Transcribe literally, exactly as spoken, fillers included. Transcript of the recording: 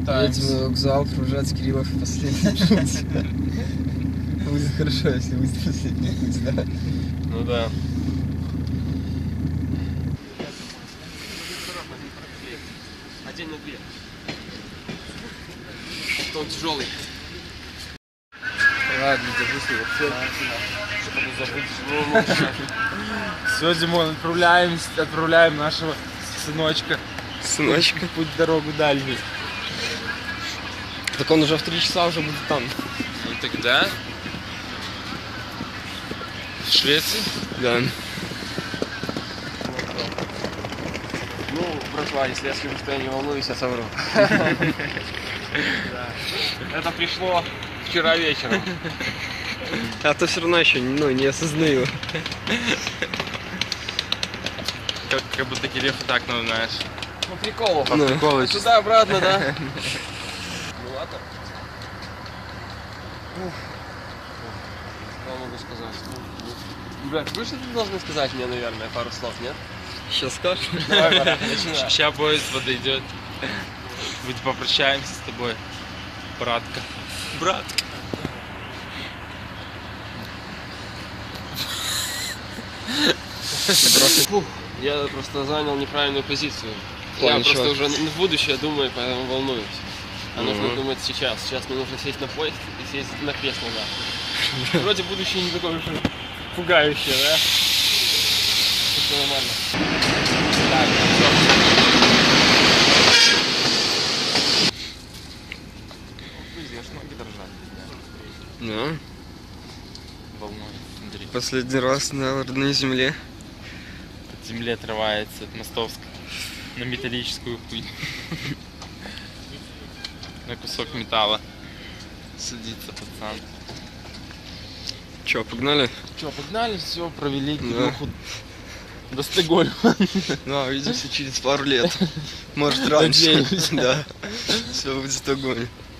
Едем на вокзал, провожать Кириллов в последний путь. Будет хорошо, если будет последний путь, да? Ну да. Один на две. Он тяжелый. Ладно, держись его. Чтобы не забыть. Все, Димон, отправляемся, отправляем нашего сыночка. Сыночка? Путь дорогу дальний. Так он уже в три часа уже будет там. Ну тогда... В Швеции? Да. Ну, братва, если я скажу, что я не волнуюсь, я совру. Это пришло вчера вечером. А то все равно еще ну, не осознаю. Как, как будто Кирилл и так, ну, знаешь. Ну, приколов. Ну. Приколы. Туда-обратно, да? Ну ладно. Что могу сказать? Ребят, вы что-то должны сказать мне, наверное, пару слов, нет? Сейчас скажешь? Давай, брат, начинай. Сейчас поезд подойдет. Мы попрощаемся с тобой, братка. Брат. Фух, я просто занял неправильную позицию. Плане Я просто чего? уже в будущее думаю, поэтому волнуюсь. А нужно Мгм. думать сейчас. Сейчас мне нужно сесть на поезд и сесть на кресло нахуй. Вроде будущее не такое уж и пугающее, да? Все нормально. Так, Аж ноги дрожат, Да. волной. Смотри. Последний раз на родной земле. От земли отрывается от мостовска на металлическую хуйню. На кусок металла. Садится пацан. Че, погнали? Че, погнали, все, провели Да. Кирюху до Стокгольма. Ну, увидимся через пару лет. Может, раньше. Надеюсь. Да. Все будет в Стокгольме.